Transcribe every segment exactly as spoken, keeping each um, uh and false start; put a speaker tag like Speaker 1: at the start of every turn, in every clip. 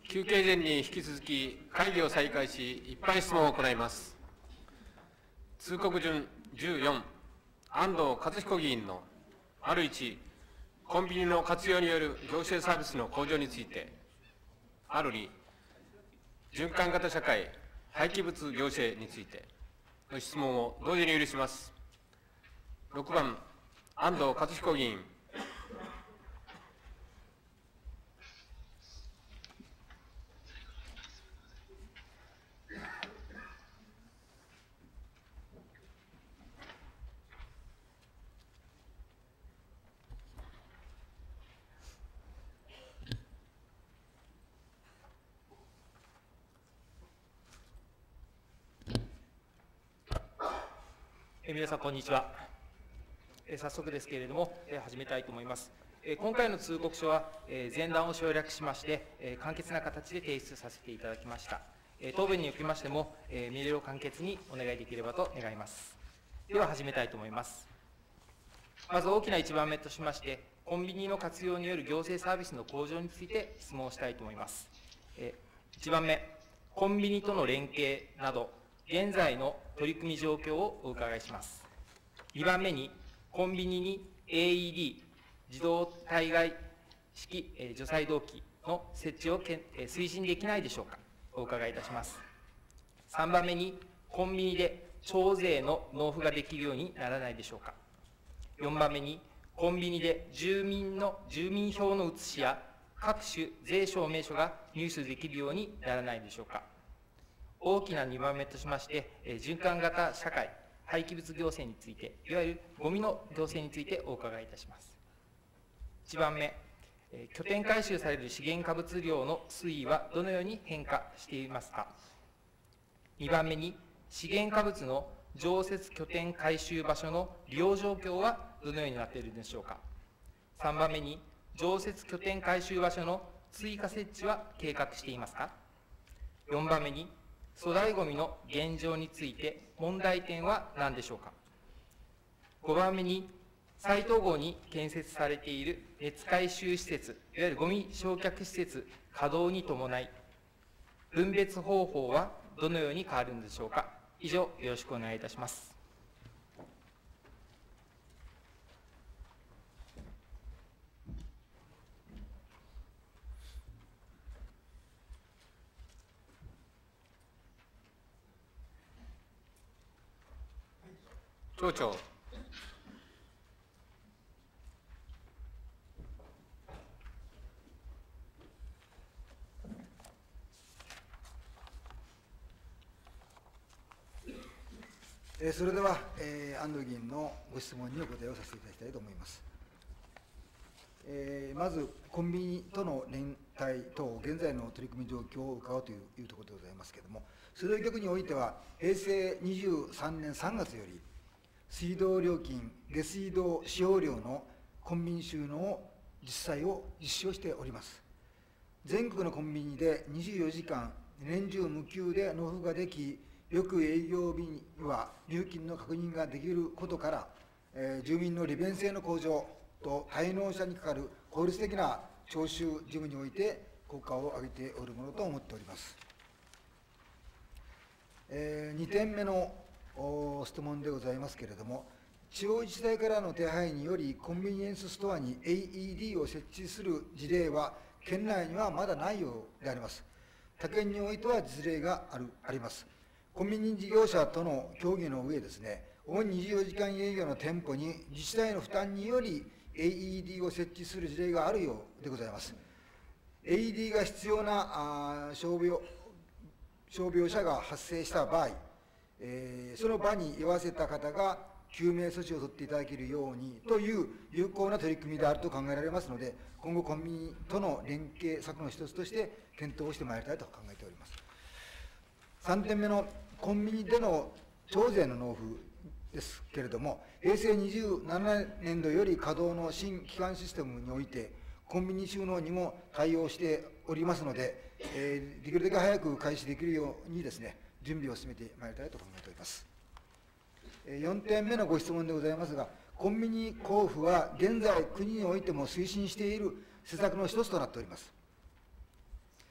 Speaker 1: 休憩前に引き続き会議を再開し、一般質問を行います。通告順じゅうよん、安藤勝彦議員のあるいち、コンビニの活用による行政サービスの向上について、あるに、循環型社会、廃棄物行政についての質問を同時に許します。ろくばん、安藤勝彦議員。
Speaker 2: 皆さん、こんにちは。早速ですけれども、始めたいと思います。今回の通告書は、前段を省略しまして、簡潔な形で提出させていただきました。答弁におきましても、明瞭簡潔にお願いできればと願います。では、始めたいと思います。まず大きないちばんめとしまして、コンビニの活用による行政サービスの向上について質問をしたいと思います。いちばんめ、コンビニとの連携など、現在の取り組み状況をお伺いします。にばんめに、コンビニに エーイーディー、自動体外式除細動器の設置を推進できないでしょうか。お伺いいたします。さんばんめに、コンビニで徴税の納付ができるようにならないでしょうか。よんばんめに、コンビニで住民の住民票の写しや各種税証明書が入手できるようにならないでしょうか。大きなにばんめとしまして、循環型社会、廃棄物行政について、いわゆるゴミの行政についてお伺いいたします。いちばんめ、拠点回収される資源化物量の推移はどのように変化していますか。にばんめに、資源化物の常設拠点回収場所の利用状況はどのようになっているでしょうか。さんばんめに、常設拠点回収場所の追加設置は計画していますか。よんばんめに、粗大ごみの現状について問題点は何でしょうか。ごばんめに、斉藤郷に建設されている熱回収施設、いわゆるごみ焼却施設稼働に伴い、分別方法はどのように変わるのでしょうか。以上、よろしくお願いいたします。
Speaker 1: 町長。
Speaker 3: えー、それでは、えー、安藤議員のご質問にお答えをさせていただきたいと思います。えー、まず、コンビニとの連帯等、現在の取り組み状況を伺うというところでございますけれども、水道局においては、へいせいにじゅうさんねんさんがつより、水道料金、下水道使用量のコンビニ収納を実際を実施をしております。全国のコンビニでにじゅうよじかん、年中無休で納付ができ、翌営業日には入金の確認ができることから、えー、住民の利便性の向上と滞納者にかかる効率的な徴収事務において効果を上げておるものと思っております。えー、にてんめの質問でございますけれども、地方自治体からの手配により、コンビニエンスストアに エーイーディー を設置する事例は、県内にはまだないようであります。他県においては実例があるあります。コンビニ事業者との協議の上ですね、主ににじゅうよじかん営業の店舗に自治体の負担により エーイーディー を設置する事例があるようでございます。エーイーディー が必要なあ傷病、傷病者が発生した場合、えー、その場に居合わせた方が救命措置を取っていただけるようにという有効な取り組みであると考えられますので、今後コンビニとの連携策の一つとして検討をしてまいりたいと考えております。さんてんめのコンビニでの徴税の納付ですけれども、へいせいにじゅうななねんどより稼働の新基幹システムにおいて、コンビニ収納にも対応しておりますので、えー、できるだけ早く開始できるようにですね、準備を進めてまいりたいと考えております。よんてんめのご質問でございますが、コンビニ交付は現在、国においても推進している施策の一つとなっております。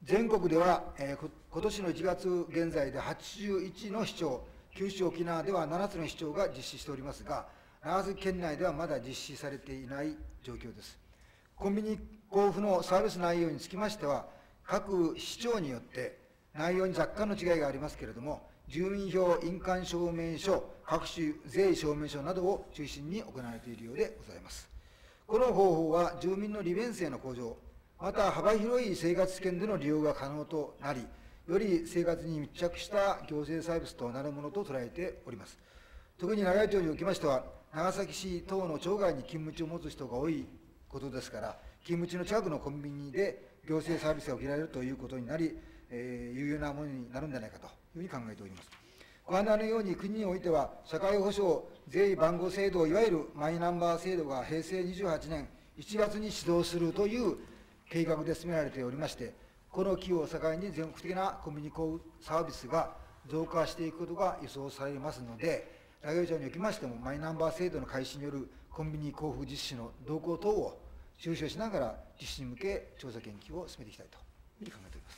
Speaker 3: 全国では、えー、こ今年のいちがつ現在ではちじゅういちの市町、九州沖縄ではななつの市町が実施しておりますが、長崎県内ではまだ実施されていない状況です。コンビニ交付のサービス内容につきましては、各市町によって内容に若干の違いがありますけれども、住民票、印鑑証明書、各種税証明書などを中心に行われているようでございます。この方法は住民の利便性の向上、また幅広い生活圏での利用が可能となり、より生活に密着した行政サービスとなるものと捉えております。特に長井町におきましては、長崎市等の町外に勤務地を持つ人が多いことですから、勤務地の近くのコンビニで行政サービスが受けられるということになり、えー、有用なものになるんじゃないかというふうに考えております。ご案内のように、国においては、社会保障税番号制度、いわゆるマイナンバー制度が平成にじゅうはちねんいちがつに始動するという計画で進められておりまして、この期を境に全国的なコンビニ交付サービスが増加していくことが予想されますので、長井町におきましても、マイナンバー制度の開始によるコンビニ交付実施の動向等を注視しながら、実施に向け、調査研究を進めていきたいというふうに考えております。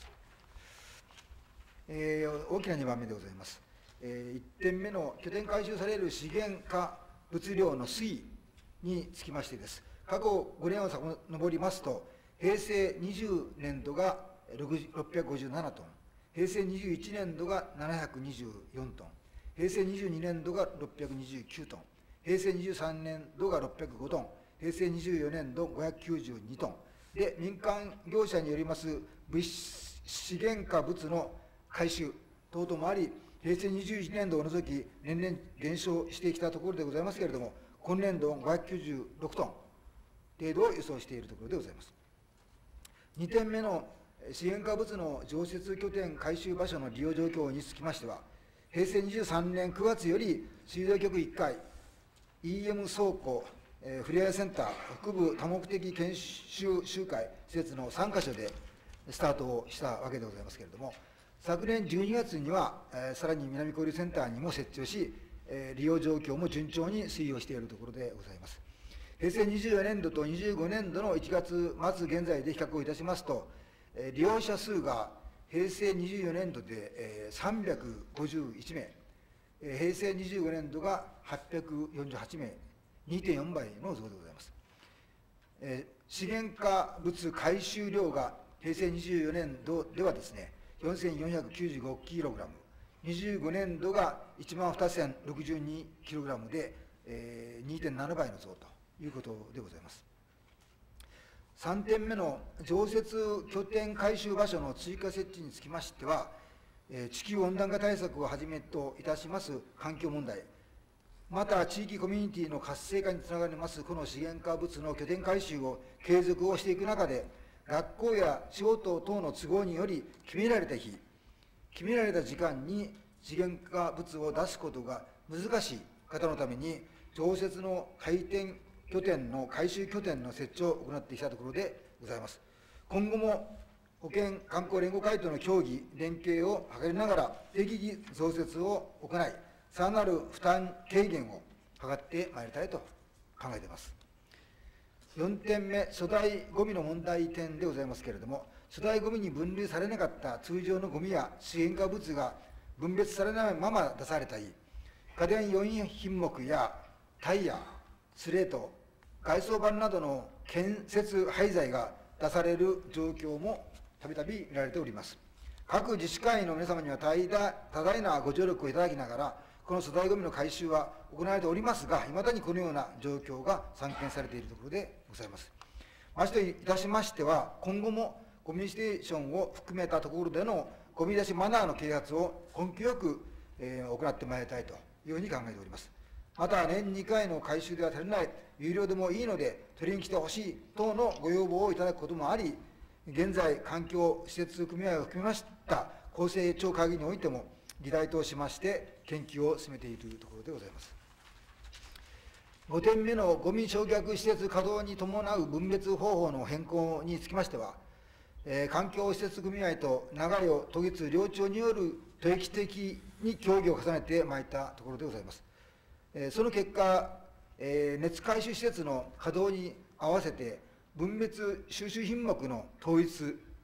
Speaker 3: えー、大きなにばんめでございます。えー、いってんめの拠点回収される資源化物量の推移につきましてです。過去ごねんをさかのぼりますと、平成にじゅうねんどがろっぴゃくごじゅうななトン、平成にじゅういちねんどがななひゃくにじゅうよんトン、平成にじゅうにねんどがろっぴゃくにじゅうきゅうトン、平成にじゅうさんねんどがろっぴゃくごトン、平成にじゅうよねんどごひゃくきゅうじゅうにトンで、民間業者によります物資源化物の回収等々もあり、平成にじゅういちねんどを除き、年々減少してきたところでございますけれども、今年度ごひゃくきゅうじゅうろくトン程度を予想しているところでございます。にてんめの資源化物の常設拠点回収場所の利用状況につきましては、平成にじゅうさんねんくがつより、水道局いっかい、イーエム 倉庫、えー、ふれあいセンター、北部多目的研修集会施設のさんかしょでスタートをしたわけでございますけれども、昨年じゅうにがつには、えー、さらに南交流センターにも設置をし、えー、利用状況も順調に推移をしているところでございます。平成にじゅうよねんどとにじゅうごねんどのいちがつまつ現在で比較をいたしますと、えー、利用者数が平成にじゅうよねんどで、えー、さんびゃくごじゅういちめい、えー、平成にじゅうごねんどがはっぴゃくよんじゅうはちめい、にてんよんばいの増でございます。えー、資源化物回収量が平成にじゅうよねんどではですね、よんせんよんひゃくきゅうじゅうごキログラム、にじゅうごねんどがいちまんにせんろくじゅうにキログラムで、えー、にてんななばいの増ということでございます。さんてんめの常設拠点回収場所の追加設置につきましては、えー、地球温暖化対策をはじめといたします環境問題、また地域コミュニティの活性化につながりますこの資源化物の拠点回収を継続をしていく中で、学校や仕事等の都合により決められた日、決められた時間に資源化物を出すことが難しい方のために、常設の回転拠点の回収拠点の設置を行ってきたところでございます。今後も保健観光連合会との協議、連携を図りながら、適宜増設を行い、さらなる負担軽減を図ってまいりたいと考えています。よんてんめ、粗大ごみの問題点でございますけれども、粗大ごみに分類されなかった通常のごみや資源化物が分別されないまま出されたり、家電よんひんもくやタイヤ、スレート、外装板などの建設廃材が出される状況もたびたび見られております。各自治会の皆様には多大多大なご助力をいただきながら、この粗大ごみの回収は行われておりますが、いまだにこのような状況が散見されているところでございます。ましていたしましては、今後もゴミステーションを含めたところでのゴミ出しマナーの啓発を根気よく、えー、行ってまいりたいというふうに考えております。また、年にかいの回収では足りない、有料でもいいので取りに来てほしい等のご要望をいただくこともあり、現在、環境施設組合を含めました厚生庁会議においても、議題としまして研究を進めているところでございます。ごてんめのゴミ焼却施設稼働に伴う分別方法の変更につきましては、えー、環境施設組合と長与都議通両庁による定期的に協議を重ねてまいったところでございます。えー、その結果、えー、熱回収施設の稼働に合わせて分別収集品目の統一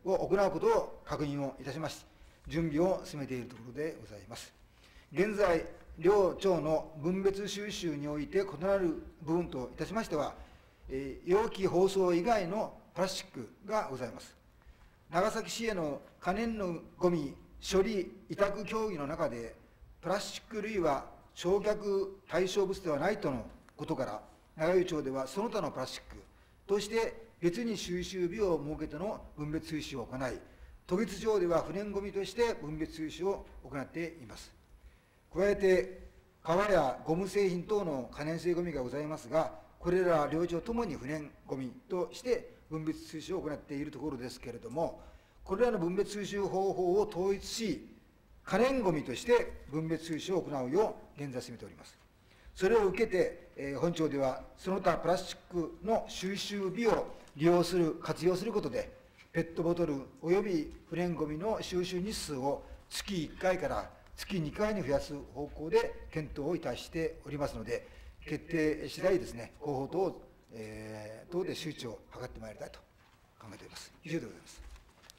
Speaker 3: を行うことを確認をいたしまし、準備を進めているところでございます。現在、両庁の分別収集において異なる部分といたしましては、えー、容器包装以外のプラスチックがございます。長崎市への可燃のごみ処理委託協議の中で、プラスチック類は焼却対象物ではないとのことから、長湯町ではその他のプラスチックとして別に収集日を設けての分別収集を行い、渡月町では不燃ごみとして分別収集を行っています。加えて、革やゴム製品等の可燃性ごみがございますが、これら両町ともに不燃ごみとして分別収集を行っているところですけれども、これらの分別収集方法を統一し、可燃ごみとして分別収集を行うよう現在進めております。それを受けて、えー、本町ではその他プラスチックの収集日を利用する、活用することで、ペットボトルおよび不燃ごみの収集日数を月いっかいから月にかいに増やす方向で検討をいたしておりますので、決定次第ですね、広報等、えー、等で周知を図ってまいりたいと考えております。以上でございます。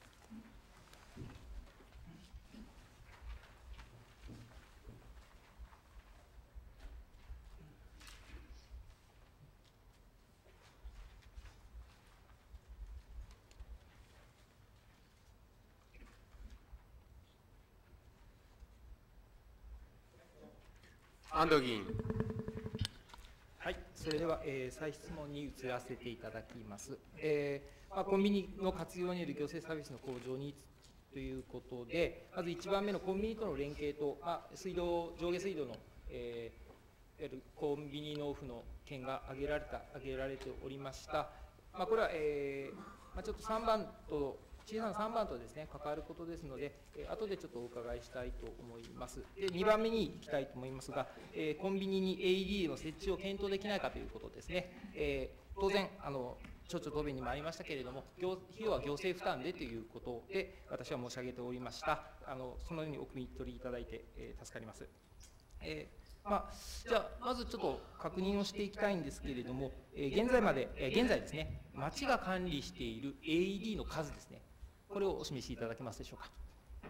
Speaker 1: 安藤議員。
Speaker 2: はい、それでは、えー、再質問に移らせていただきます。えーまあ、コンビニの活用による行政サービスの向上にということで、まずいちばんめのコンビニとの連携と、まあ、水道、上下水道の、えー、いわゆるコンビニ納付の件が挙げられた、挙げられておりました。まあ、これは、えーまあ、ちょっとさんばんと、小さなさんばんとですね、関わることですので、えー、後でちょっとお伺いしたいと思います。で、にばんめに行きたいと思いますが、えー、コンビニに エーイーディー の設置を検討できないかということですね。えー、当然、あの、町長答弁にもありましたけれども、業費用は行政負担でということで、私は申し上げておりました。あの、そのようにお汲み取りいただいて、えー、助かります。えーまあ、じゃあ、まずちょっと確認をしていきたいんですけれども、えー、現在まで、えー、現在ですね、町が管理している エーイーディー の数ですね、これをお示しいただけますでしょうか。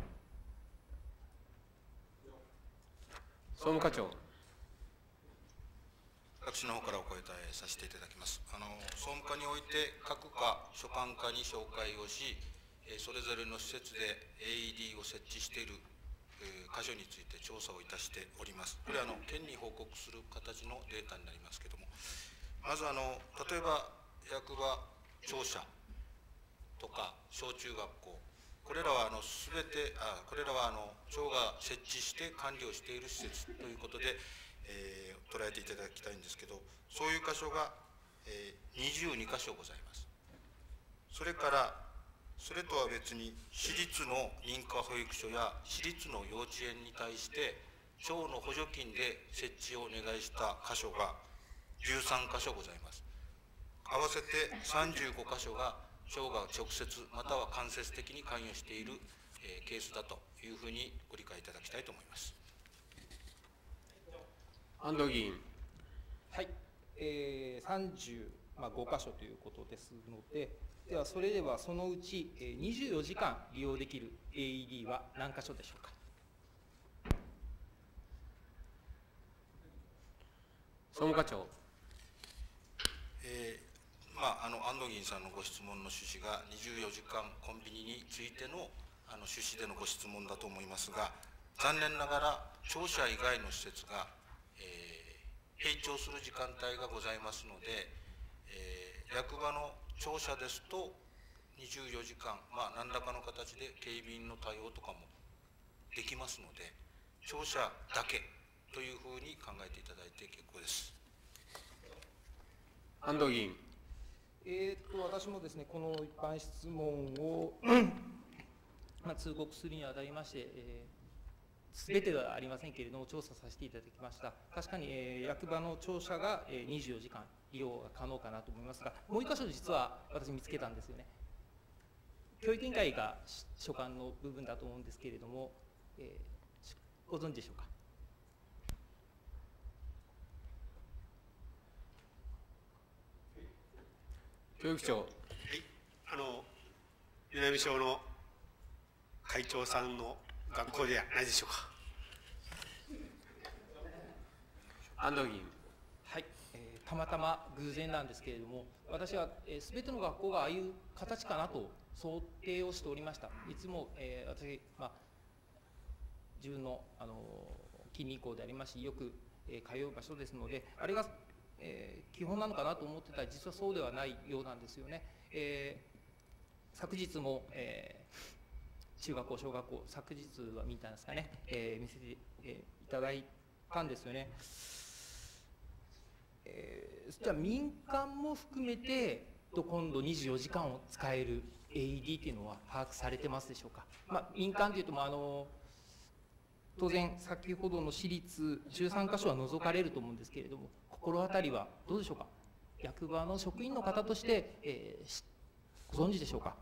Speaker 1: 総務課長。
Speaker 4: 私の方からお答えさせていただきます。あの総務課において各課所管課に紹介をし、それぞれの施設で エーイーディー を設置している箇所について調査をいたしております。これはあの県に報告する形のデータになりますけれども、まずあの例えば役場庁舎とか小中学校、これらはあの全てあこれらはあの町が設置して管理をしている施設ということで、えー、捉えていただきたいんですけど、そういう箇所が、えー、にじゅうにかしょございます。それからそれとは別に私立の認可保育所や私立の幼稚園に対して町の補助金で設置をお願いした箇所がじゅうさんかしょございます。合わせてさんじゅうごかしょが町が直接または間接的に関与している、えー、ケースだというふうにご理解いただきたいと思います。
Speaker 1: 安藤議員。
Speaker 2: はい、えー、さんじゅうごかしょということですので、ではそれではそのうちにじゅうよじかん利用できる エーイーディー は何箇所でしょうか。
Speaker 1: 総務課長。
Speaker 4: えーまあ、あの安藤議員さんのご質問の趣旨がにじゅうよじかんコンビニについてのあの趣旨でのご質問だと思いますが、残念ながら庁舎以外の施設が、えー、閉庁する時間帯がございますので、えー、役場の庁舎ですとにじゅうよじかん、まあ、何らかの形で警備員の対応とかもできますので、庁舎だけというふうに考えていただいて結構です。
Speaker 1: 安藤議員。
Speaker 2: えー、と私もですね、この一般質問をまあ通告するにあたりまして、えー、全てではありませんけれども、調査させていただきました。確かに、えー、役場の庁舎が、えー、にじゅうよじかん利用が可能かなと思いますが、もう一箇所実は私見つけたんですよね。教育委員会が所管の部分だと思うんですけれども、えー、ご存知でしょうか。
Speaker 1: 教育長。
Speaker 5: はい、あの南小の会長さんの学校ではないでしょうか。
Speaker 1: 安藤議員。
Speaker 2: はい、えーたまたま偶然なんですけれども、私はすべ、えー、ての学校がああいう形かなと想定をしておりました。いつも、えー、私、まあ、自分の、あの近隣校でありますし、よく、えー、通う場所ですので、あれが、えー、基本なのかなと思ってたら、実はそうではないようなんですよね。えー、昨日も、えー、中学校、小学校、昨日は見たんですかね、えー、見せて、えー、いただいたんですよね。えー、じゃあ民間も含めて今度にじゅうよじかんを使える エーイーディー というのは把握されてますでしょうか。まあ、民間というと、まあ、あの当然先ほどの私立じゅうさんかしょは除かれると思うんですけれども、心当たりはどうでしょうか。役場の職員の方として、えー、ご存知でしょうか。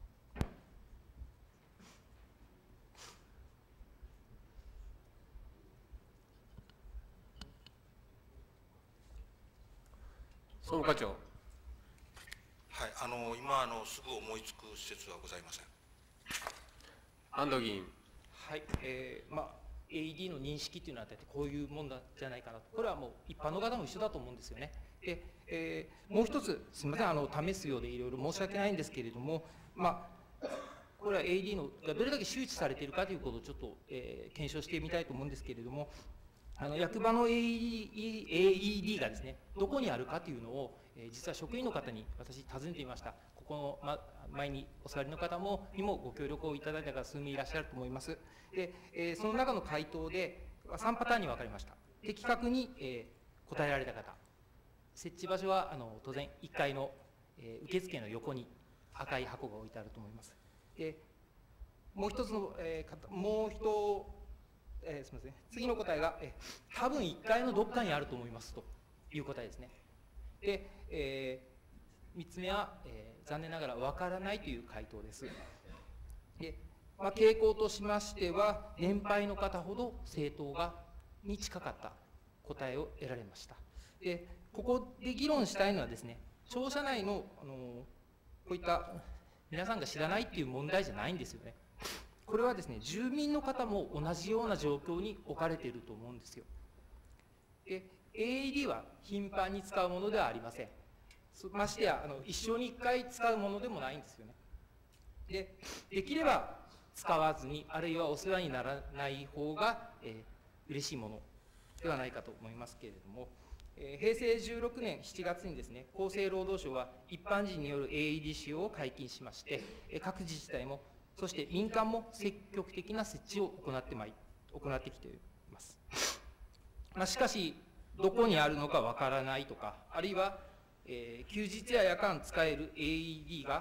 Speaker 1: 総務課長。
Speaker 4: はい、あの今あのすぐ思いつく施設はございません。
Speaker 1: 安藤議員。
Speaker 2: はい、えー、まあ エーイーディー の認識というのは大体こういうもんだじゃないかなと。これはもう一般の方も一緒だと思うんですよね。で、えー、もう一つすみません、あの試すようでいろいろ申し訳ないんですけれども、まあこれは エーイーディー のがどれだけ周知されているかということをちょっと、えー、検証してみたいと思うんですけれども、あの役場の エーイーディー がですね、どこにあるかというのを、えー、実は職員の方に私尋ねてみました。ここの、ま、前にお座りの方もにもご協力をいただいた方数名いらっしゃると思います。で、えー、その中の回答でさんパターンに分かれました。的確に、えー、答えられた方、設置場所はあの当然いっかいの、えー、受付の横に赤い箱が置いてあると思います。で、もう一つの、えー、もう一えー、すみません、次の答えが、えー、多分いっかいのどっかにあると思いますという答えですね。で、えー、みっつめは、えー、残念ながらわからないという回答です。で、まあ、傾向としましては、年配の方ほど政党がに近かった答えを得られました。で、ここで議論したいのはですね、庁舎内の、あのこういった皆さんが知らないっていう問題じゃないんですよね。これはですね、住民の方も同じような状況に置かれていると思うんですよ。で、エーイーディー は頻繁に使うものではありません。ましてや、あの一生にいっかい使うものでもないんですよね。で、できれば使わずに、あるいはお世話にならない方が、えー、嬉しいものではないかと思いますけれども、えー、へいせいじゅうろくねんしちがつにですね、厚生労働省は一般人による エーイーディー 使用を解禁しまして、えー、各自治体もそして民間も積極的な設置を行ってまい行ってきています。まあ、しかし、どこにあるのかわからないとか、あるいは、えー、休日や夜間使える エーイーディー が、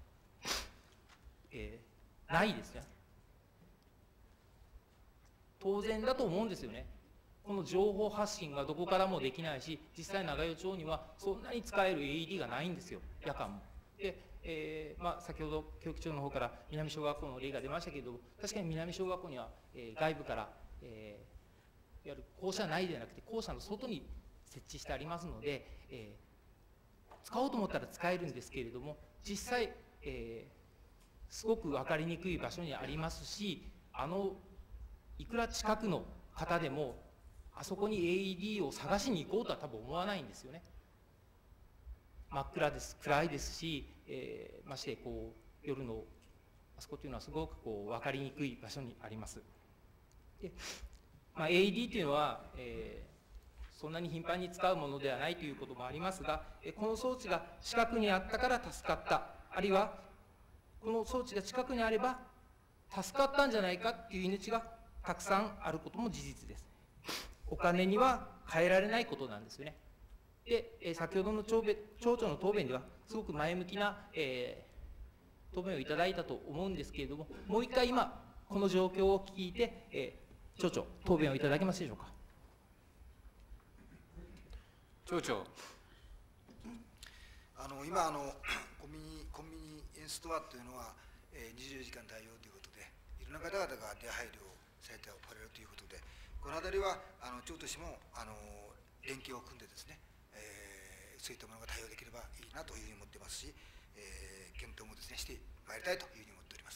Speaker 2: えー、ないですね。当然だと思うんですよね。この情報発信がどこからもできないし、実際長与町にはそんなに使える エーイーディー がないんですよ、夜間も。でえーまあ、先ほど教育長の方から南小学校の例が出ましたけれども、確かに南小学校には、えー、外部から、えー、いわゆる校舎内ではなくて校舎の外に設置してありますので、えー、使おうと思ったら使えるんですけれども、実際、えー、すごく分かりにくい場所にありますし、あのいくら近くの方でもあそこに エーイーディー を探しに行こうとは多分思わないんですよね。真っ暗です、暗いですし、えー、ましてこう夜のあそこというのはすごくこう分かりにくい場所にあります。で、まあ、エーイーディー というのは、えー、そんなに頻繁に使うものではないということもありますが、この装置が近くにあったから助かった、あるいはこの装置が近くにあれば助かったんじゃないかっていう命がたくさんあることも事実です。お金には変えられないことなんですよね。で、えー、先ほどの町長の答弁ではすごく前向きな、えー、答弁をいただいたと思うんですけれども、もう一回今この状況を聞いて、えー、町長答弁をいただけますでしょうか。
Speaker 1: 町長。
Speaker 3: あの今あのコンビニコンビニエンスストアというのは、えー、にじゅうよじかん対応ということで、いろんな方々が出入りをされておられるということで、この辺りはあの町としてもあの連携を組んでですね、えー、そういったものが対応できればいいなというふうに思ってますし、 えー検討もですねしてまいりたいというふうに思っております。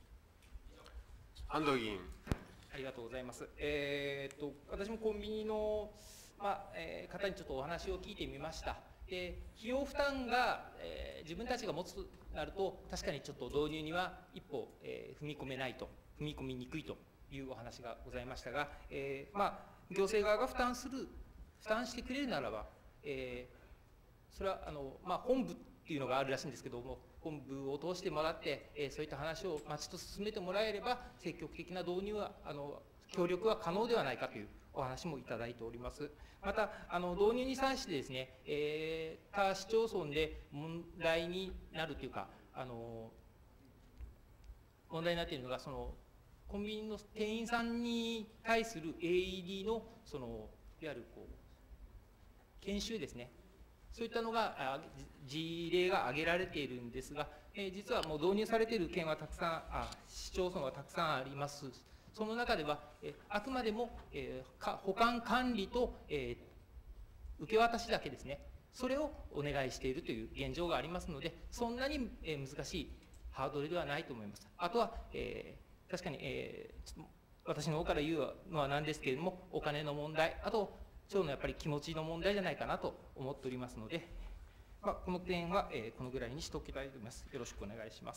Speaker 1: 安藤議員。
Speaker 2: ありがとうございます。えー、っと私もコンビニの、まあえー方にちょっとお話を聞いてみました。で費用負担が、えー自分たちが持つとなると、確かにちょっと導入には一歩、えー踏み込めないと、踏み込みにくいというお話がございましたが、えーまあ、行政側が負担する、負担してくれるならば、えーそれはあの、まあ、本部っていうのがあるらしいんですけども、本部を通してもらって、えーそういった話を町と進めてもらえれば、積極的な導入は、あの協力は可能ではないかというお話もいただいております。また、あの導入に際してですね、えー他市町村で問題になるというか、あの問題になっているのが、そのコンビニの店員さんに対する エーイーディー のそのいわゆるこう研修ですね、そういったのがあ事例が挙げられているんですが、えー実はもう導入されている県はたくさんあ市町村はたくさんあります。その中では、えーあくまでも、えーか保管管理と、えー受け渡しだけですね、それをお願いしているという現状がありますので、そんなに、えー難しいハードルではないと思います。あとは、えー確かに、えーちょっと私の方から言うのはなんですけれども、お金の問題、あと町のやっぱり気持ちの問題じゃないかなと思っておりますので、まあ、この点は、えーこのぐらいにしておきたいと思います。よろしくお願いします。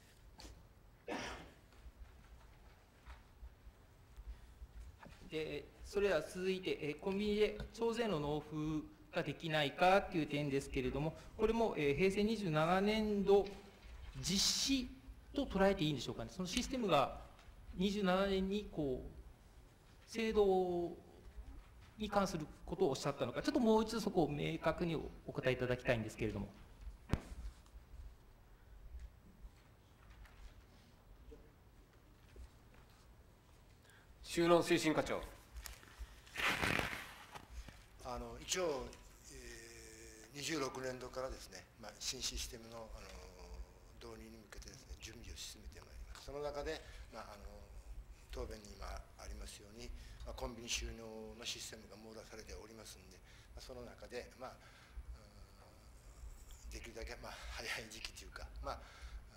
Speaker 2: でそれでは続いて、えーコンビニで徴税の納付ができないかという点ですけれども、これも、えー平成にじゅうななねんど実施と捉えていいんでしょうかね。そのシステムがにじゅうななねんにこう制度に関することをおっしゃったのか、ちょっともう一度そこを明確にお答えいただきたいんですけれども。
Speaker 1: 就農推進課長。
Speaker 6: あの一応、えー、にじゅうろくねんどからですね、まあ、新システムの、あの導入に向けてですね、準備を進めてまいります。その中で、まあ、あの答弁に今ありますように、まあ、コンビニ収納のシステムが網羅されておりますので、まあ、その中で、まあ、できるだけ、まあ、早い時期というか、まああ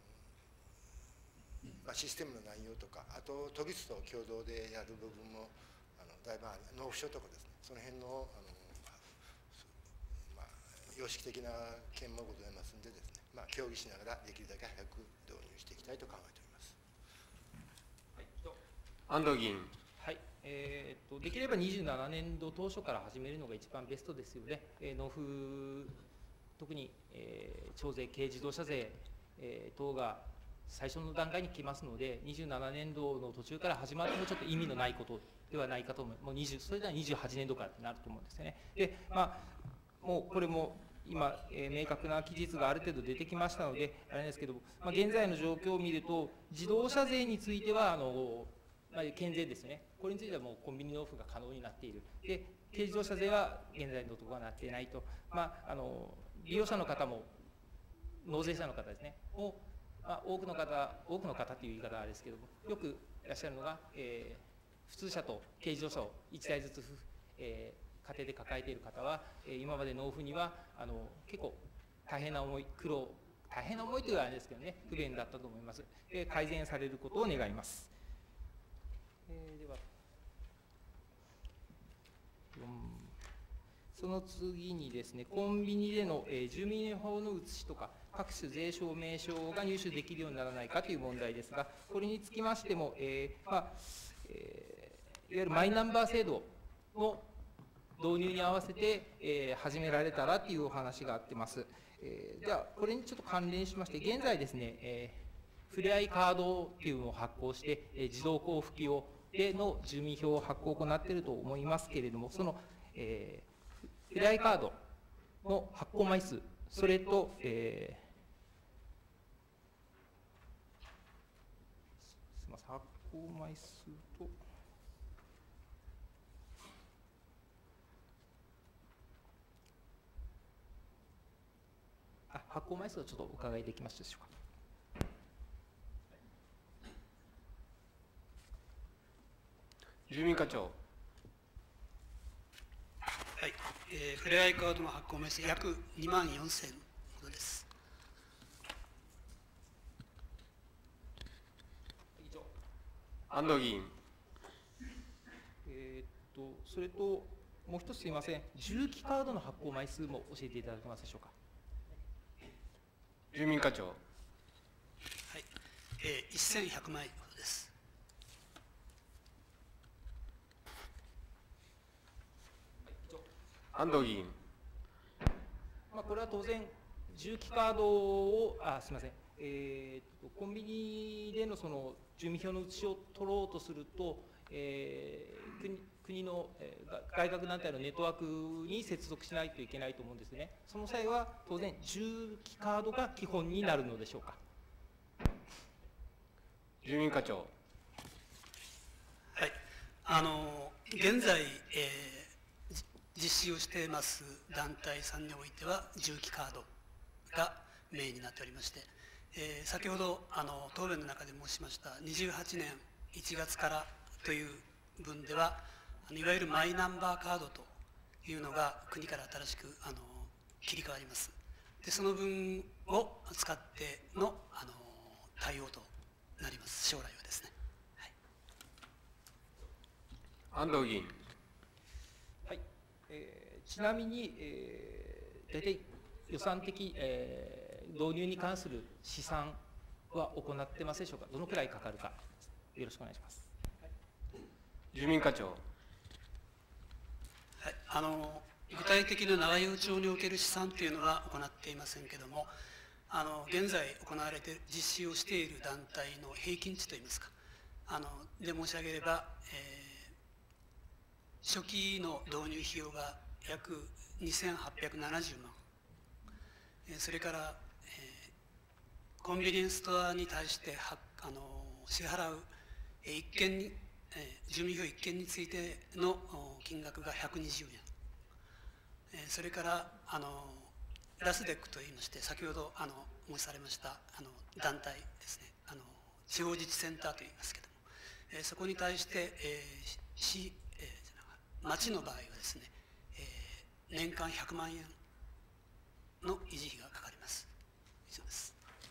Speaker 6: のまあ、システムの内容とか、あと都議室と共同でやる部分もあのだいぶ納付書とかですね、その辺のあの、まあ、様式的な件もございますのでですね、まあ、協議しながらできるだけ早く導入していきたいと考えております。
Speaker 1: 安藤議員。
Speaker 2: はい、えー、とできればにじゅうななねんど当初から始めるのが一番ベストですよね。えー、納付、特に、えー、徴税、軽自動車税、えー、等が最初の段階に来ますので、にじゅうななねんどの途中から始まってもちょっと意味のないことではないかと思う、もうにじゅうそれではにじゅうはちねんどからになると思うんですよね。で、まあ、もうこれも今、えー、明確な期日がある程度出てきましたので、あれですけども、まあ、現在の状況を見ると、自動車税については、あのまあ、減税ですね、これについてはもうコンビニ納付が可能になっている。で、軽自動車税は現在のところはなっていないと、まあ、あの利用者の方も、納税者の方ですね、をまあ、多くの方、多くの方という言い方はあれですけども、よくいらっしゃるのが、えー、普通車と軽自動車をいちだいずつ、えー、家庭で抱えている方は、えー、今まで納付にはあの結構大変な思い、苦労、大変な思いというのはあれですけどね、不便だったと思います。えー、改善されることを願います。えー、では、その次にですね、コンビニでの、えー、住民票の写しとか、各種税証明書が入手できるようにならないかという問題ですが、これにつきましても、えーまあえー、いわゆるマイナンバー制度の導入に合わせて、えー、始められたらというお話があってます。えー、では、これにちょっと関連しまして、現在ですね、えー、ふれあいカードというのを発行して、えー、自動交付機をでの住民票発行を行っていると思いますけれども、その、えー、ふれあいカードの発行枚数、それと、えー発行枚数と、あ、発行枚数をちょっとお伺いできますでしょうか。
Speaker 1: 住民課長。
Speaker 5: はい、えー、ふれあいカードの発行枚数約にまんよんせんほどです。
Speaker 1: 安藤議員。
Speaker 2: えーっと、それと、もう一つすみません、重機カードの発行枚数も教えていただけますでしょうか。
Speaker 1: 住民課長。
Speaker 7: はい、えー、せんひゃくまいほどです。
Speaker 1: 安藤議員。
Speaker 2: まあ、これは当然、重機カードを、あすみません、えーと、コンビニでのその住民票の写しを取ろうとすると、えー、国国の、えー、外郭団体のネットワークに接続しないといけないと思うんですね。その際は、当然、重機カードが基本になるのでしょうか。
Speaker 1: 住民課長。
Speaker 7: はい、あの現在、えー、実施をしています団体さんにおいては、重機カードがメインになっておりまして、えー、先ほどあの答弁の中で申しましたにじゅうはちねんいちがつからという分では、いわゆるマイナンバーカードというのが国から新しくあの切り替わります。でその分を使ってのあの対応となります、将来はですね。
Speaker 1: はい、安藤議員。
Speaker 2: はい、えー、ちなみに、えー、大体予算的、えー、導入に関する試算は行ってますでしょうか。どのくらいかかるか、よろしくお願いします。
Speaker 1: 住民課長。
Speaker 7: はい、あの具体的な長与町における試算というのは行っていませんけれども、あの現在行われて実施をしている団体の平均値といいますか、あので申し上げれば、えー、初期の導入費用が約にせんはっぴゃくななじゅうまん、えー、それから、えー、コンビニエンスストアに対してはあの支払う、えー、一件にえー、住民票いっけんについての金額がひゃくにじゅうえん、えー、それからあのラスデックといいまして、先ほどあの申しされましたあの団体ですね、あの地方自治センターといいますけども、えー、そこに対して、えー市えー、町の場合はですね、えー、年間ひゃくまんえんの維持費がかかります。以上です。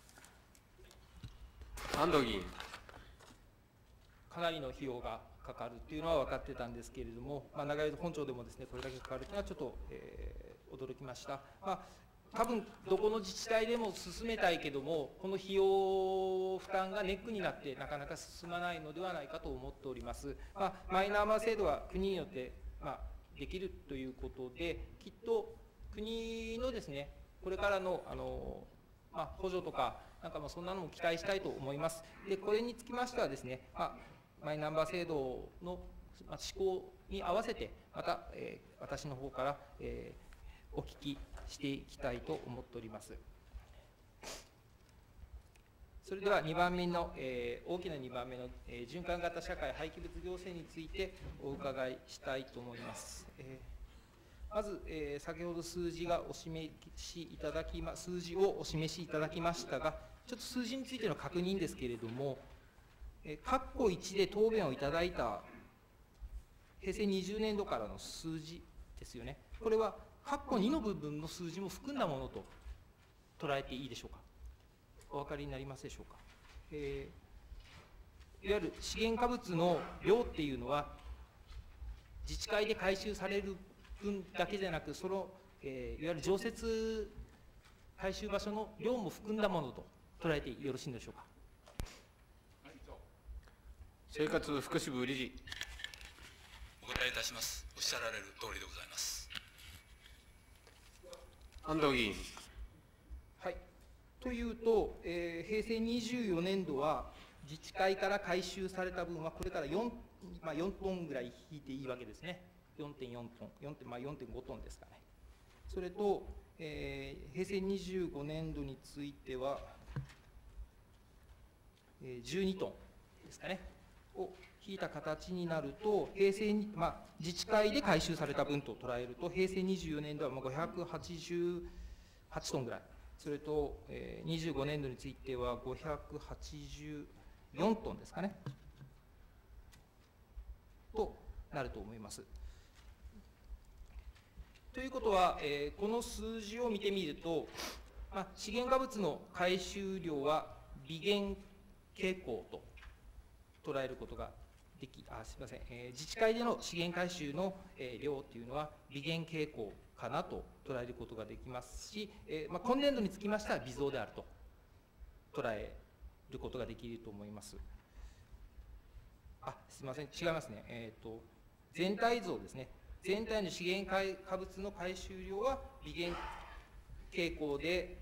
Speaker 1: 安藤議員。
Speaker 2: かなりの費用がかかるというのは分かってたんですけれども、まあ、長与本町でもですね、これだけかかるというのはちょっと、えー、驚きました。まあ、多分どこの自治体でも進めたいけども、この費用負担がネックになってなかなか進まないのではないかと思っております。まあ、マイナンバー制度は国によって、まあ、できるということで、きっと国のですね、これからの、あのまあ、補助とか、なんかもそんなのも期待したいと思います。で、これにつきましてはですね、まあマイナンバー制度の施行に合わせて、また、えー、私の方から、えー、お聞きしていきたいと思っております。それではにばんめの、えー、大きなにばんめの、えー、循環型社会廃棄物行政についてお伺いしたいと思います。えー、まず、えー、先ほど数字がお示しいただきま、数字をお示しいただきましたが、ちょっと数字についての確認ですけれども、括弧いちで答弁をいただいたへいせいにじゅうねんどからの数字ですよね。これは括弧にの部分の数字も含んだものと捉えていいでしょうか。お分かりになりますでしょうか。えー、いわゆる資源化物の量っていうのは、自治会で回収される分だけじゃなく、その、えー、いわゆる常設回収場所の量も含んだものと捉えてよろしいんでしょうか。
Speaker 1: 生活福祉部理事。
Speaker 8: お答えいたします。おっしゃられる通りでございます。
Speaker 1: 安藤議員。
Speaker 2: はい。というと、えー、へいせいにじゅうよねんどは、自治会から回収された分は、これから 4,、まあ、よんトンぐらい引いていいわけですね。よんてんよんトン、4. まあ、よんてんごトンですかね。それと、えー、へいせいにじゅうごねんどについては、えー、じゅうにトンですかね。を引いた形になると、平成に、まあ、自治会で回収された分と捉えると、へいせいにじゅうよねんどはごひゃくはちじゅうはちトンぐらい、それと、えー、にじゅうごねんどについてはごひゃくはちじゅうよんトンですかね、となると思います。ということは、えー、この数字を見てみると、まあ、資源化物の回収量は微減傾向と捉えることができ、あ、すみません、えー、自治会での資源回収の、えー、量というのは微減傾向かなと捉えることができますし、えーまあ、今年度につきましては微増であると捉えることができると思います。あ、すみません、違いますね、えーと、全体像ですね、全体の資源化物の回収量は微減傾向で、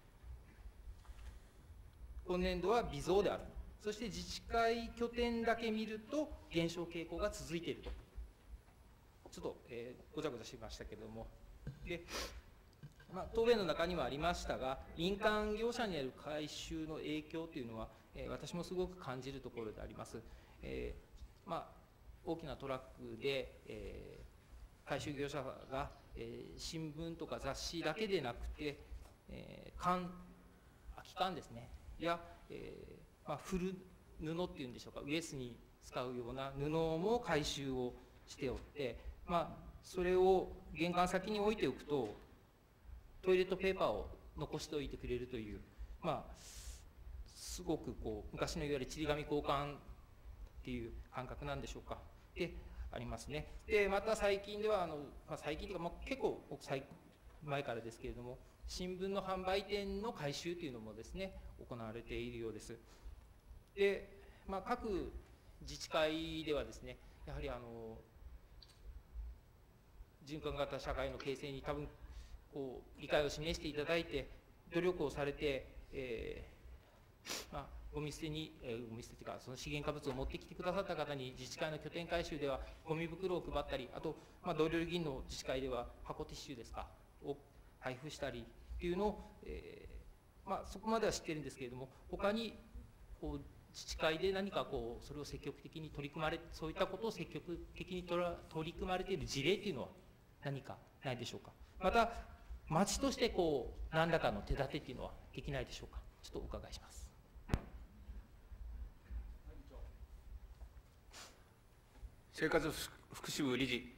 Speaker 2: 今年度は微増である。そして自治会拠点だけ見ると減少傾向が続いていると。ちょっと、えー、ごちゃごちゃしましたけれども。で、まあ、答弁の中にもありましたが、民間業者による回収の影響というのは、えー、私もすごく感じるところであります。えーまあ、大きなトラックで、えー、回収業者が、えー、新聞とか雑誌だけでなくて、えー、缶空き缶ですねや、えーまあ、古布っていうんでしょうか、ウエスに使うような布も回収をしておって、まあ、それを玄関先に置いておくとトイレットペーパーを残しておいてくれるという、まあ、すごくこう昔のいわゆるちり紙交換っていう感覚なんでしょうかでありますね。でまた最近ではあの、まあ、最近というか、まあ、結構前からですけれども、新聞の販売店の回収というのもですね行われているようです。で、まあ、各自治会ではですね、やはりあの循環型社会の形成に多分こう理解を示していただいて努力をされて、えーまあ、ゴミ捨てに、えー、ゴミ捨てというかその資源化物を持ってきてくださった方に自治会の拠点回収ではゴミ袋を配ったり、あと、まあ、同僚議員の自治会では箱ティッシュですかを配布したりというのを、えーまあ、そこまでは知っているんですけれども、他にこう自治会で何かこうそれを積極的に取り組まれ、そういったことを積極的に取り組まれている事例というのは何かないでしょうか。また町としてこう何らかの手立てというのはできないでしょうか。ちょっとお伺いします。
Speaker 1: 生活福祉部理事。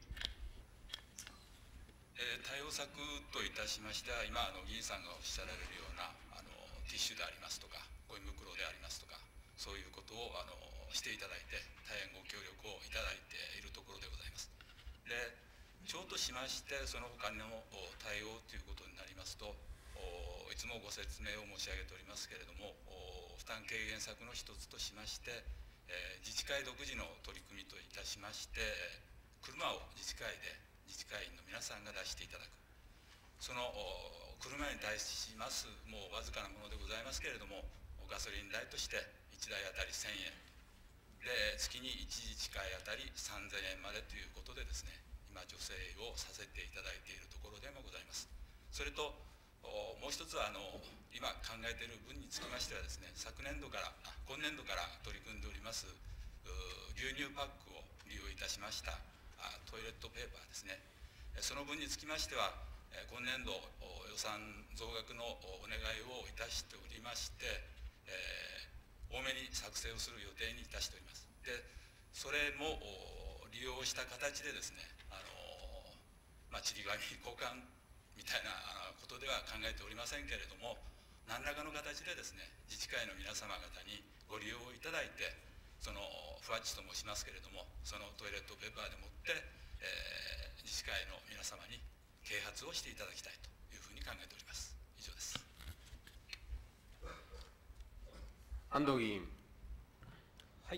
Speaker 8: えー、対応策といたしましては、今あの議員さんがおっしゃられるようなあのティッシュでありますとかゴミ袋でありますとか、そういうことをあのしていただいて大変ご協力をいただいているところでございます。で町としましてその他の対応ということになりますと、いつもご説明を申し上げておりますけれども、負担軽減策の一つとしまして、えー、自治会独自の取り組みといたしまして、車を自治会で自治会員の皆さんが出していただく、その車に対しますもうわずかなものでございますけれども、ガソリン代としていちだいあたりせんえんで、月にいち自治会あたりさんぜんえんまでということでですね、今助成をさせていただいているところでもございます。それともう一つはあの今考えている分につきましてはですね、昨年度から今年度から取り組んでおります牛乳パックを利用いたしましたトイレットペーパーですね、その分につきましては今年度予算増額のお願いをいたしておりまして、えー、多めに作成をする予定にいたしております。でそれも利用した形でですね、あのまあ、ちり紙交換みたいなことでは考えておりませんけれども、何らかの形でですね、自治会の皆様方にご利用いただいて、そのふわっちと申しますけれども、そのトイレットペーパーでもって、えー、自治会の皆様に啓発をしていただきたいというふうに考えております。以上です。
Speaker 1: 安藤議員。
Speaker 2: はい。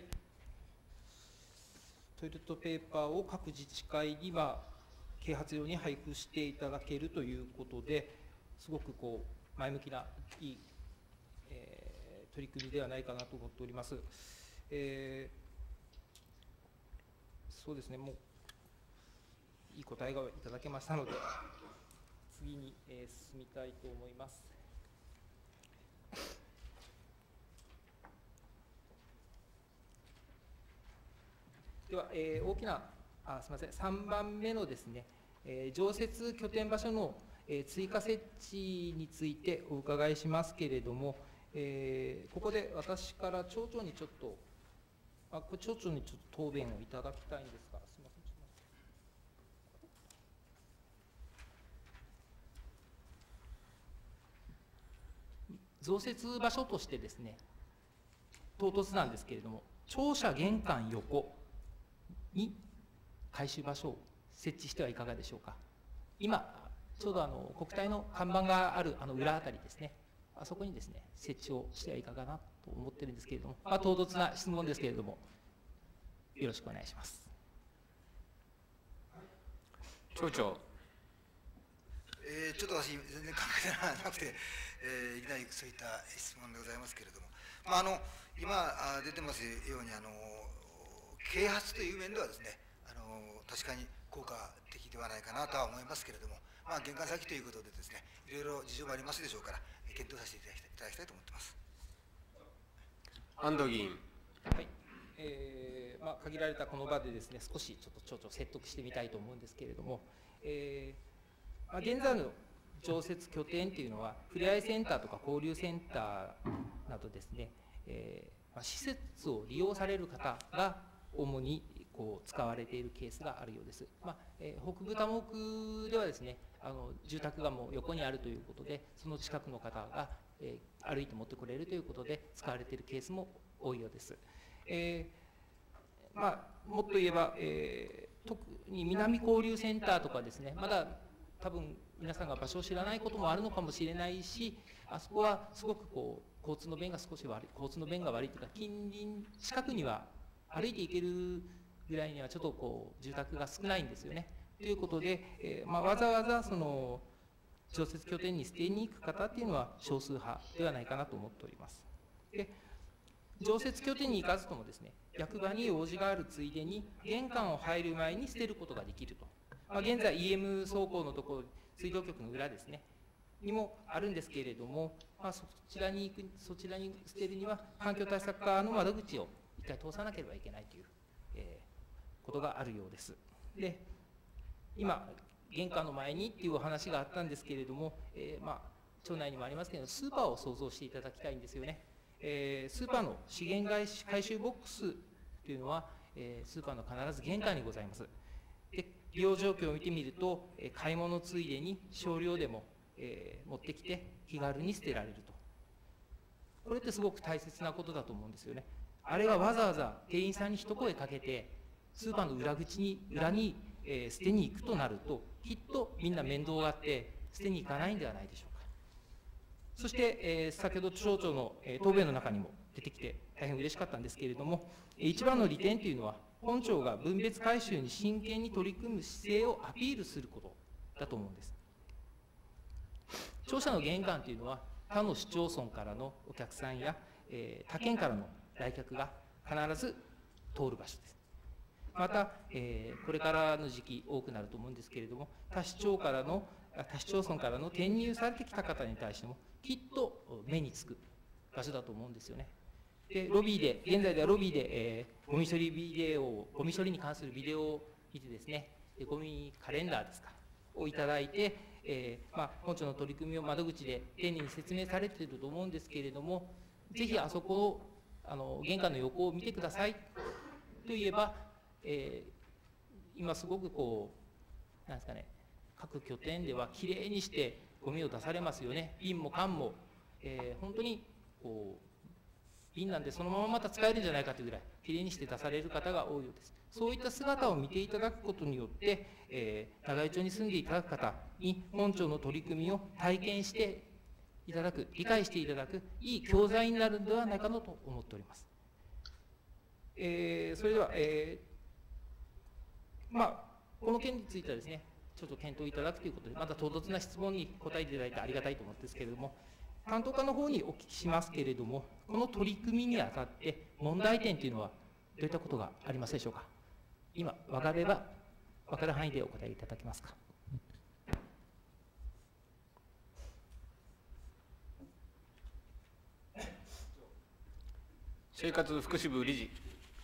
Speaker 2: トイレットペーパーを各自治会には啓発用に配布していただけるということで、すごくこう前向きないい、えー、取り組みではないかなと思っております。えー、そうですね、もういい答えがいただけましたので、次に、えー、進みたいと思います。では、えー、大きなあすみませんさんばんめのですね、えー、常設拠点場所の、えー、追加設置についてお伺いしますけれども、えー、ここで私から町長にちょっとあこれ町長にちょっと答弁をいただきたいんですが、すみません。増設場所としてですね、唐突なんですけれども、 庁舎玄関横に回収場所を設置してはいかがでしょうか。今ちょうどあの国体の看板があるあの裏あたりですね、あそこにですね設置をしてはいかがなと思ってるんですけれども、まあ、唐突な質問ですけれどもよろしくお願いします。
Speaker 1: 町長。
Speaker 3: えー、ちょっと私全然考えてなくて、えー、いきなりそういった質問でございますけれども、まあ、あの今あ出てますようにあの啓発という面ではですね、あの確かに効果的ではないかなとは思いますけれども、まあ、玄関先ということでですね、いろいろ事情がありますでしょうから検討させていただきたい、いただきたいと思ってます。
Speaker 1: 安藤議員。
Speaker 2: はい、えーまあ、限られたこの場でですね、少しちょっと町長を説得してみたいと思うんですけれども、えーまあ、現在の常設拠点というのは、ふれあいセンターとか交流センターなどですね、えーまあ、施設を利用される方が主にこう使われているケースがあるようです。まあえー、北部多目ではですね、あの住宅がもう横にあるということで、その近くの方が、えー、歩いて持ってこれるということで使われているケースも多いようです。えーまあ、もっと言えば、えー、特に南交流センターとかですね、まだ多分皆さんが場所を知らないこともあるのかもしれないし、あそこはすごくこう交通の便が少し悪い、交通の便が悪いというか、近隣近くには歩いて行けるぐらいにはちょっとこう住宅が少ないんですよね。ということで、えーまあ、わざわざその常設拠点に捨てに行く方っていうのは少数派ではないかなと思っております。で、常設拠点に行かずともですね、役場に用事があるついでに玄関を入る前に捨てることができると。まあ、現在 イーエム 走行のところ、水道局の裏ですねにもあるんですけれども、まあ、そちらに行くそちらに捨てるには環境対策課の窓口を一回通さなければいけないという、えー、ことがあるようです。で、今玄関の前にっていうお話があったんですけれども、えー、まあ町内にもありますけど、スーパーを想像していただきたいんですよね。えー、スーパーの資源回収ボックスというのは、えー、スーパーの必ず玄関にございます。で、利用状況を見てみると、えー、買い物ついでに少量でも、えー、持ってきて気軽に捨てられると。これってすごく大切なことだと思うんですよね。あれがわざわざ店員さんに一声かけてスーパーの裏口に裏に、えー、捨てに行くとなると、きっとみんな面倒があって捨てに行かないんではないでしょうか。そして、えー、先ほど町長の、えー、答弁の中にも出てきて大変嬉しかったんですけれども、一番の利点というのは本庁が分別回収に真剣に取り組む姿勢をアピールすることだと思うんです。庁舎の玄関というのは他の市町村からのお客さんや、えー、他県からの来客が必ず通る場所です。また、えー、これからの時期多くなると思うんですけれども、他市町からの他市町村からの転入されてきた方に対してもきっと目につく場所だと思うんですよね。で、ロビーで現在ではロビーで、えー、ゴミ処理ビデオをゴミ処理に関するビデオを見てですね、でゴミカレンダーですかをいただいて、えーまあ、本庁の取り組みを窓口で丁寧に説明されていると思うんですけれども、ぜひあそこをあの玄関の横を見てくださいといえば、えー、今すごくこうなんですかね、各拠点ではきれいにしてゴミを出されますよね。瓶も缶も、えー、本当にこう瓶なんでそのまままた使えるんじゃないかというぐらいきれいにして出される方が多いようです。そういった姿を見ていただくことによって、えー、長井町に住んでいただく方に本庁の取り組みを体験していただく、理解していただくいい教材になるのではないかなと思っております。えー、それでは、えー、まあこの件についてはですね、ちょっと検討いただくということで、また唐突な質問に答えていただいてありがたいと思うんですけれども、担当課の方にお聞きしますけれども、この取り組みにあたって問題点というのはどういったことがありますでしょうか。今分かれば分かる範囲でお答えいただけますか。
Speaker 1: 生活福祉部理事。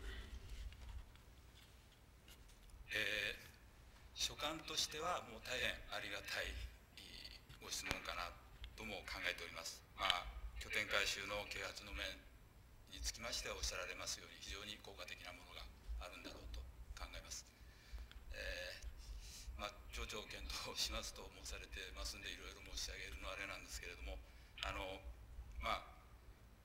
Speaker 8: えー、所感としてはもう大変ありがたいご質問かなとも考えております。まあ、拠点回収の啓発の面につきましてはおっしゃられますように非常に効果的なものがあるんだろうと考えます。えーまあ、町長検討しますと申されてますんで、いろいろ申し上げるのはあれなんですけれども、あのまあ一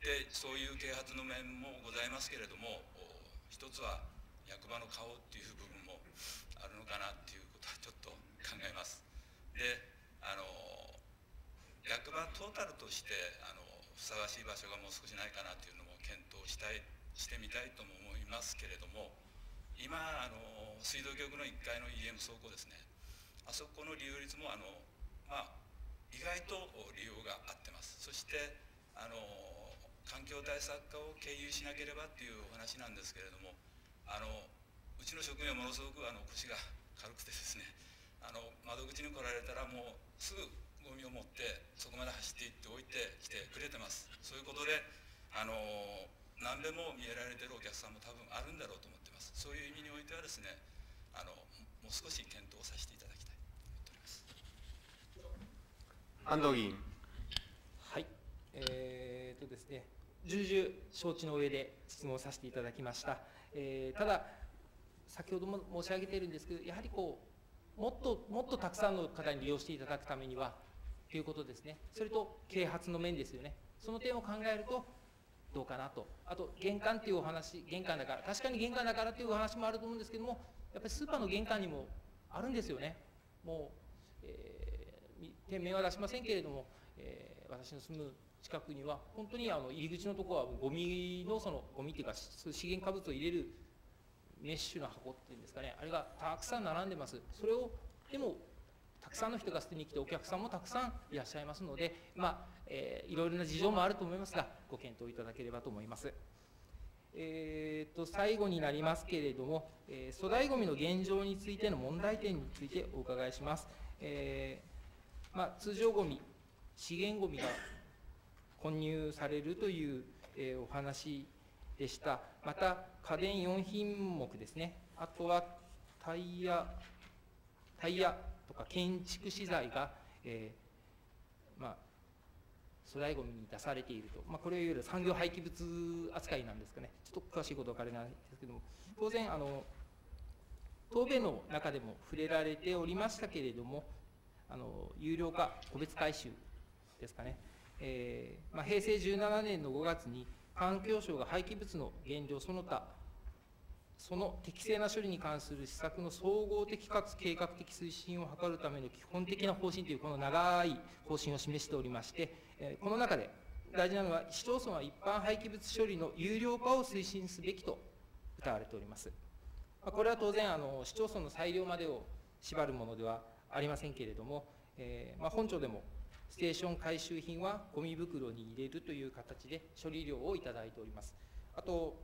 Speaker 8: でそういう啓発の面もございますけれども、一つは役場の顔っていう部分もあるのかなっていうことはちょっと考えます。であの役場トータルとしてあのふさわしい場所がもう少しないかなというのも検討したいしてみたいとも思いますけれども、今あの水道局のいっかいの イーエム 倉庫ですね、あそこの利用率もあの、まあ、意外と利用が合ってます。そしてあの環境対策課を経由しなければっていうお話なんですけれども、あのうちの職員はものすごくあの腰が軽くてですね、あの窓口に来られたらもうすぐゴミを持ってそこまで走っていって置いてきてくれてます。そういうことであの何べんも見えられてるお客さんも多分あるんだろうと思ってます。そういう意味においてはですね、あのもう少し検討させていただきたいと思っております。
Speaker 1: 安藤議員。
Speaker 2: はい、えー、とですね、重々承知の上で質問させていただきました。えー、ただ、先ほども申し上げているんですけど、やはりこう、もっともっとたくさんの方に利用していただくためには、ということですね、それと啓発の面ですよね、その点を考えると、どうかなと、あと玄関っていうお話、玄関だから、確かに玄関だからっていうお話もあると思うんですけども、やっぱりスーパーの玄関にもあるんですよね、もう、えー、店名は出しませんけれども、えー、私の住む近くには、本当にあの入り口のところは、ゴミのその、ゴミっていうか、資源化物を入れるメッシュの箱っていうんですかね、あれがたくさん並んでます。それをでもたくさんの人が捨てに来て、お客さんもたくさんいらっしゃいますので、まあえー、いろいろな事情もあると思いますが、ご検討いただければと思います。えー、と最後になりますけれども、えー、粗大ごみの現状についての問題点についてお伺いします。えーまあ、通常ごみ、資源ごみが混入されるという、えー、お話でした。また、家電よん品目ですね、あとはタイヤ、タイヤとか建築資材が、えーまあ、粗大ごみに出されていると、まあ、これはいわゆる産業廃棄物扱いなんですかね、ちょっと詳しいことは分からないですけども、当然、あの答弁の中でも触れられておりましたけれども、あの有料化、個別回収ですかね、えーまあ、平成じゅうななねんのごがつに、環境省が廃棄物の減量その他、その適正な処理に関する施策の総合的かつ計画的推進を図るための基本的な方針という、この長い方針を示しておりまして、この中で大事なのは、市町村は一般廃棄物処理の有料化を推進すべきと謳われております。これは当然、あの市町村の裁量までを縛るものではありませんけれども、えーまあ、本庁でも、ステーション回収品はゴミ袋に入れるという形で処理料をいただいております。あと、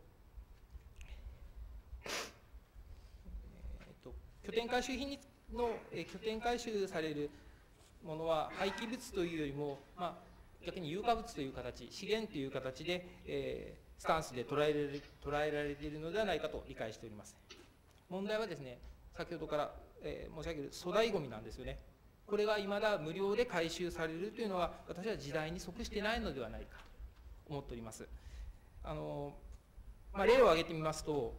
Speaker 2: えー、と拠点回収品の、えー、拠点回収されるものは廃棄物というよりも、まあ、逆に有価物という形、資源という形で、えー、スタンスで捉えられる、捉えられているのではないかと理解しております。問題はですね、先ほどから、えー、申し上げる粗大ごみなんですよね。これがいまだ無料で回収されるというのは、私は時代に即してないのではないかと思っております。あのまあ、例を挙げてみますと、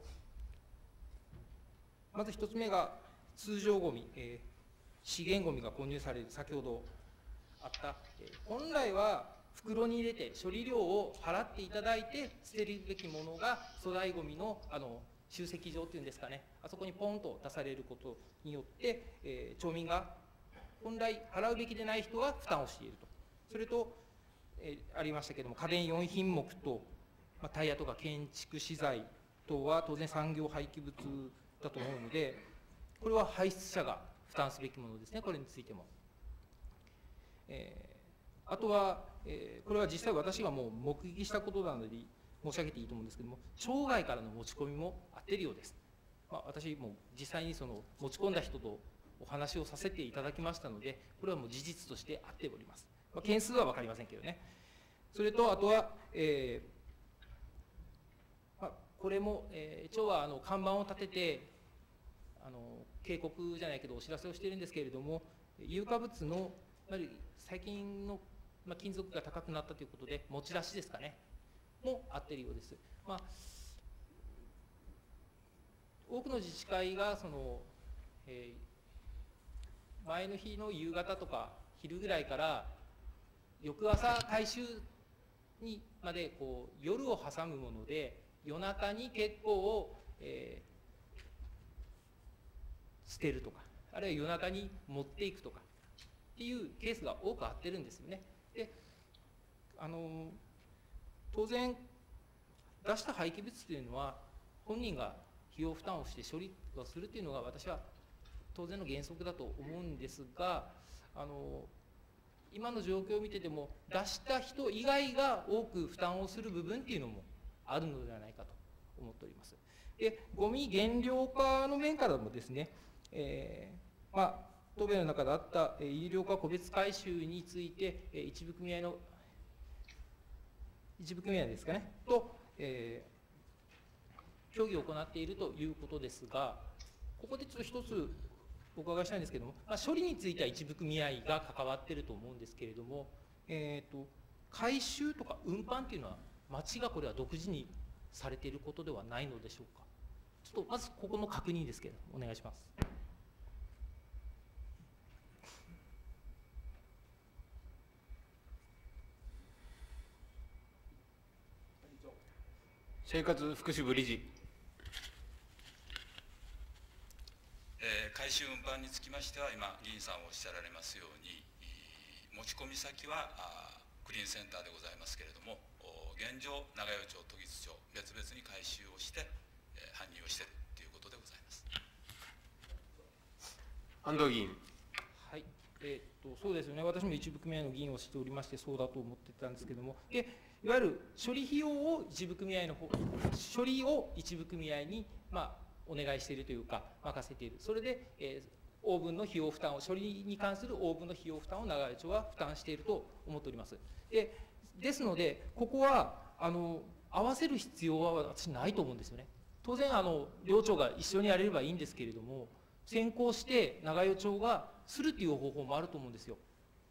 Speaker 2: まず一つ目が通常ごみ、えー、資源ごみが混入される、先ほどあった、えー、本来は袋に入れて処理料を払っていただいて捨てるべきものが粗大ごみのあの集積場というんですかね、あそこにポンと出されることによって、えー、町民が本来払うべきでない人が負担をしていると。それと、えー、ありましたけれども、家電よん品目と、まあ、タイヤとか建築資材等は当然産業廃棄物だと思うので、これは排出者が負担すべきものですね、これについても。えー、あとは、えー、これは実際私がもう目撃したことなので申し上げていいと思うんですけども、町外からの持ち込みもあっているようです。まあ、私も実際にその持ち込んだ人とお話をさせていただきましたので、これはもう事実としてあっております。まあ、件数は分かりませんけどね。それと、あとは、えーまあ、これも、えー、町はあの看板を立ててあの、警告じゃないけど、お知らせをしているんですけれども、有価物の、やはり最近の、まあ、金属が高くなったということで、持ち出しですかね、もあっているようです。まあ、多くの自治会がその、えー前の日の夕方とか昼ぐらいから翌朝回収にまでこう夜を挟むもので、夜中に結構を、えー、捨てるとか、あるいは夜中に持っていくとかっていうケースが多くあってるんですよね。であの当然出した廃棄物というのは本人が費用負担をして処理をするというのが私は当然の原則だと思うんですが、あの今の状況を見てても出した人以外が多く負担をする部分っていうのもあるのではないかと思っております。でゴミ減量化の面からもですね、えー、まあ答弁の中であった有料化個別回収について一部組合の一部組合ですかねと、えー、協議を行っているということですが、ここでちょっと一つお伺いしたいんですけれども、まあ、処理については一部組合が関わっていると思うんですけれども、えーと、回収とか運搬というのは町がこれは独自にされていることではないのでしょうか。ちょっとまずここの確認ですけれどもお願いします。
Speaker 1: 生活福祉部理事。
Speaker 8: えー、回収運搬につきましては、今、議員さんおっしゃられますように、持ち込み先はクリーンセンターでございますけれども、現状、長与町、都議津町、別々に回収をして、えー、搬入をしているということでございます。
Speaker 1: 安藤議員。
Speaker 2: はい、えー、っとそうですよね、私も一部組合の議員をしておりまして、そうだと思ってたんですけれども、でいわゆる処理費用を一部組合の方、処理を一部組合に、まあ、お願いしているというか、任せている、それで、えー、応分の費用負担を、処理に関する応分の費用負担を長与町は負担していると思っております。でですので、ここはあの合わせる必要は私、ないと思うんですよね。当然あの、両町が一緒にやれればいいんですけれども、先行して長与町がするという方法もあると思うんですよ。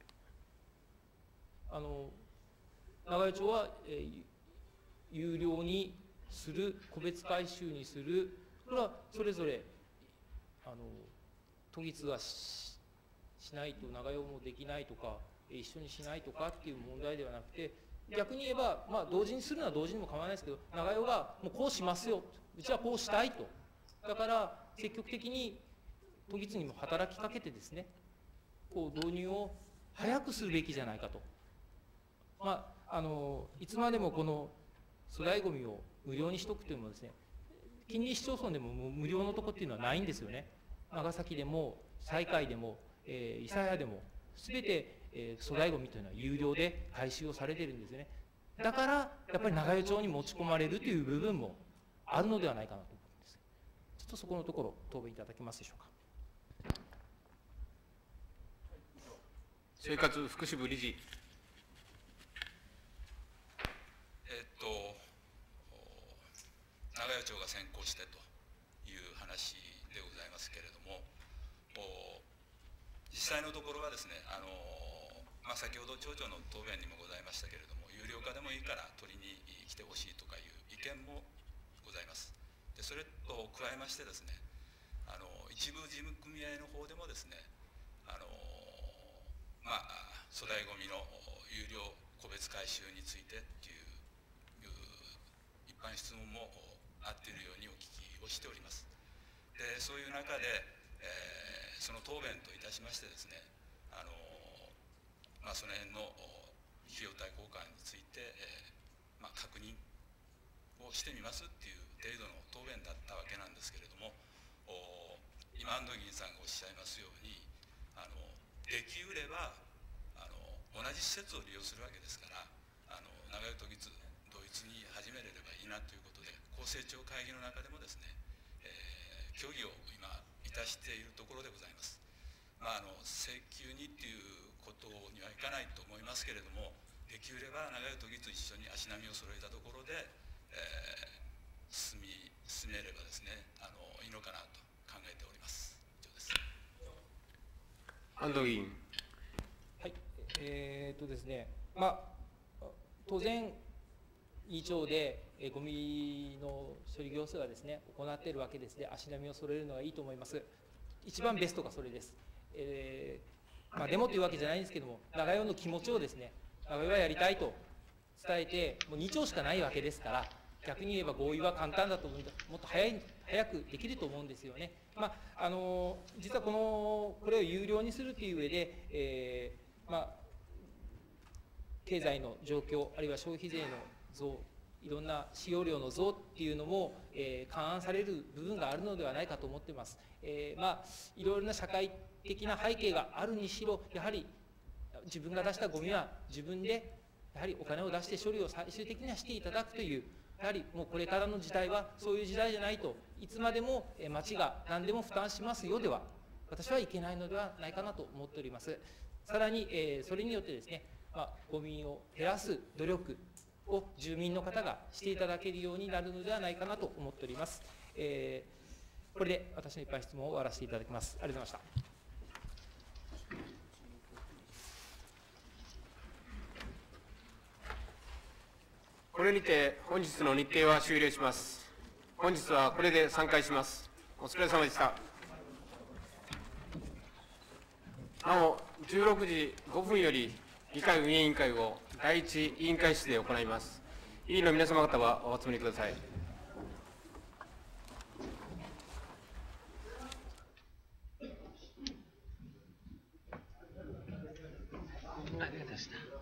Speaker 2: あの長与町は、えー、有料にする、個別回収にする、これはそれぞれあの都議津が し, しないと長与もできないとか、一緒にしないとかっていう問題ではなくて、逆に言えば、まあ、同時にするのは同時にも構わないですけど、長与がもうこうしますよ、うちはこうしたいと、だから積極的に都議津にも働きかけてですね、こう導入を早くするべきじゃないかと。まあ、あのいつまでもこの粗大ごみを無料にしとくというのもですね、近隣市町村でももう無料のとこっていうのはないんですよね。長崎でも西海でも、えー、諫早でも全て、えー、粗大ごみというのは有料で回収をされているんですよね。だからやっぱり長与町に持ち込まれるという部分もあるのではないかなと思うんです。ちょっとそこのところ答弁いただけますでしょうか。
Speaker 1: 生活福祉部理事。
Speaker 8: えっと長与町が先行してという話でございますけれども、実際のところはですね、あの、まあ、先ほど町長の答弁にもございましたけれども、有料化でもいいから取りに来てほしいとかいう意見もございます。でそれと加えましてですね、あの一部事務組合の方でもですね、あのまあ、粗大ごみの有料個別回収についてっていう一般質問もあっているようにお聞きをしております。でそういう中で、えー、その答弁といたしましてですね、あの、まあ、その辺の費用対効果について、えーまあ、確認をしてみますっていう程度の答弁だったわけなんですけれども、今安藤議員さんがおっしゃいますように、あのできうればあの同じ施設を利用するわけですから、あの長与都議津同一に始めれればいいなということで、公正庁会議の中でもですね、えー、協議を今いたしているところでございます。まあ、あの請求にっていうことにはいかないと思いますけれども、できうれば長与都議と一緒に足並みを揃えたところで、えー、進み進めればですね、あのいいのかなと考えております。以上です。
Speaker 1: 安藤議員。
Speaker 2: はい、えー、っとですね、まあ当然議長でえゴミの処理業者がですね行っているわけですで、足並みを揃えるのがいいと思います。一番ベストがそれです。えーまあ、デモというわけじゃないんですけども、長与の気持ちをですね、長与はやりたいと、 伝えて、もうにちょうしかないわけですから、逆に言えば合意は簡単だと思うんだ、もっと早い早くできると思うんですよね。まあ、あの実はこのこれを有料にするという上で、えーまあ、経済の状況、あるいは消費税の増、いろんな使用量の増っていうのも、えー、勘案される部分があるのではないかと思っています。えーまあ、いろいろな社会的な背景があるにしろ、やはり自分が出したゴミは自分でやはりお金を出して処理を最終的にはしていただくという、やはりもうこれからの時代はそういう時代じゃないと、いつまでも町が何でも負担しますよでは、私はいけないのではないかなと思っております。さらに、えー、それによってですね、まあ、ゴミを減らす努力を住民の方がしていただけるようになるのではないかなと思っております。えー、これで私のいっぱい質問を終わらせていただきます。ありがとうございました。
Speaker 1: これにて本日の日程は終了します。本日はこれで散会します。お疲れ様でした。なお、じゅうろくじごふんより議会運営委員会をだいいち委員会室で行います。委員の皆様方はお集まりください。
Speaker 9: ありがとうございました。